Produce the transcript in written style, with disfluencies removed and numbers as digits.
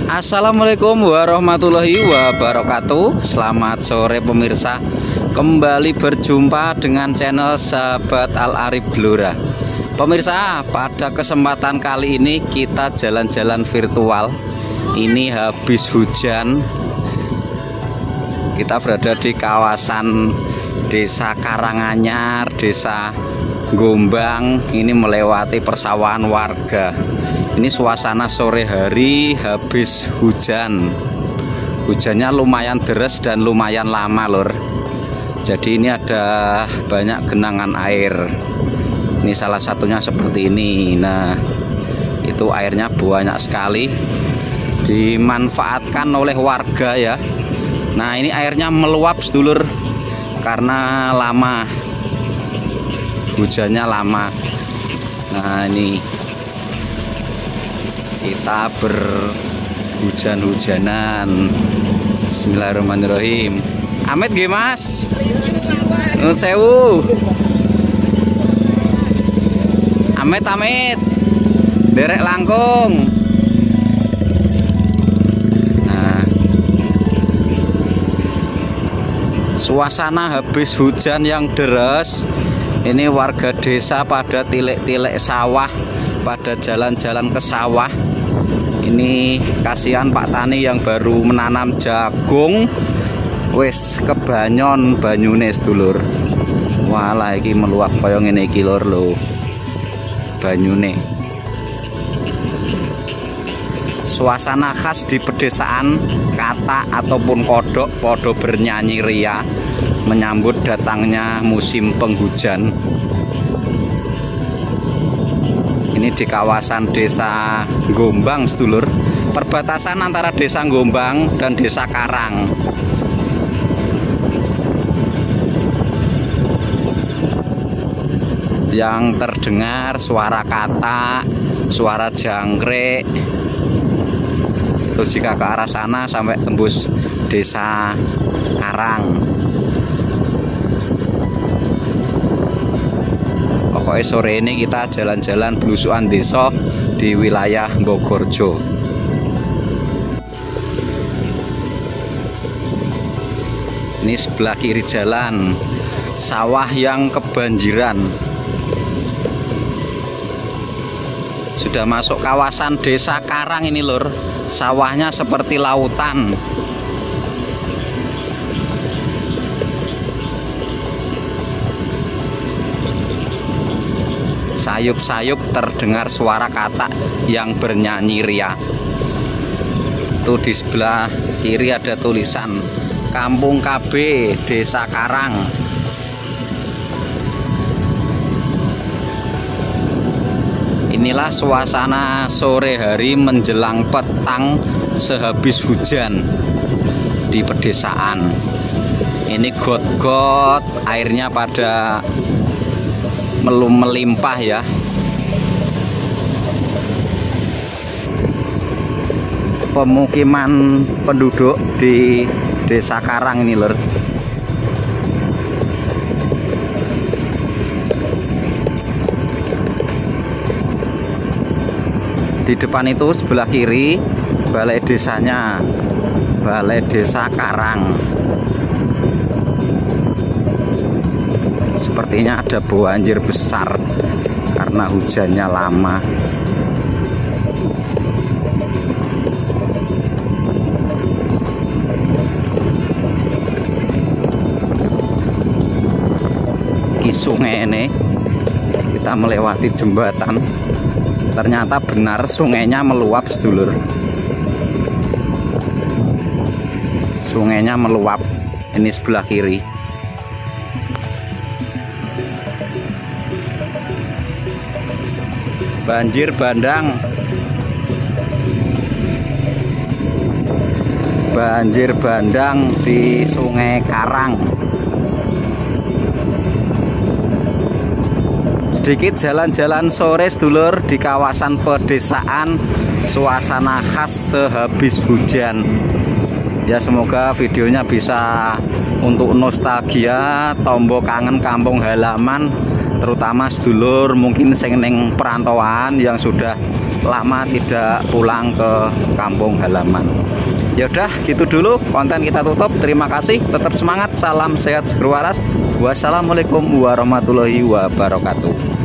Assalamualaikum warahmatullahi wabarakatuh. Selamat sore pemirsa. Kembali berjumpa dengan channel Sahabat Al Arif Blora. Pemirsa, pada kesempatan kali ini kita jalan-jalan virtual. Ini habis hujan. Kita berada di kawasan Desa Karanganyar, Desa Gombang. Ini melewati persawahan warga. Ini suasana sore hari habis hujan. Hujannya lumayan deras dan lumayan lama lur. Jadi ini ada banyak genangan air. Ini salah satunya seperti ini. Nah, itu airnya banyak sekali, dimanfaatkan oleh warga ya. Nah, ini airnya meluap sedulur karena lama, hujannya lama. Nah, ini kita berhujan-hujanan. Bismillahirrahmanirrahim. Amit nggih Mas? Nun sewu. Amit. Derek langkung. Nah, suasana habis hujan yang deras. Ini warga desa pada tilek-tilek sawah, pada jalan-jalan ke sawah. Ini kasihan Pak Tani yang baru menanam jagung, wis kebanyon banyune sedulur. Walah iki meluap kaya ngene iki lur lho. Banyune. Suasana khas di pedesaan, katak ataupun kodok podo bernyanyi ria menyambut datangnya musim penghujan. Ini di kawasan Desa Gombang sedulur, perbatasan antara Desa Gombang dan Desa Karang. Yang terdengar suara katak, suara jangkrik. Terus jika ke arah sana sampai tembus Desa Karang. Pokoknya sore ini kita jalan-jalan belusukan desa di wilayah Bogorjo. Ini sebelah kiri jalan, sawah yang kebanjiran. Sudah masuk kawasan Desa Karang ini lur, sawahnya seperti lautan. Sayup-sayup terdengar suara katak yang bernyanyi ria. Tuh di sebelah kiri ada tulisan Kampung KB Desa Karang. Inilah suasana sore hari menjelang petang sehabis hujan di pedesaan. Ini got-got airnya pada melimpah ya. Pemukiman penduduk di Desa Karang ini lur. Di depan itu sebelah kiri balai desanya, Balai Desa Karang. Sepertinya ada banjir besar karena hujannya lama. Di sungai ini kita melewati jembatan. Ternyata benar sungainya meluap sedulur. Sungainya meluap. Ini sebelah kiri. Banjir bandang. Banjir bandang di Sungai Karang. Sedikit jalan-jalan sore sedulur di kawasan pedesaan, suasana khas sehabis hujan. Ya semoga videonya bisa untuk nostalgia, tombo kangen kampung halaman, terutama sedulur mungkin sing ning perantauan yang sudah lama tidak pulang ke kampung halaman. Yaudah gitu dulu konten kita tutup. Terima kasih, tetap semangat, salam sehat seger waras. Wassalamualaikum warahmatullahi wabarakatuh.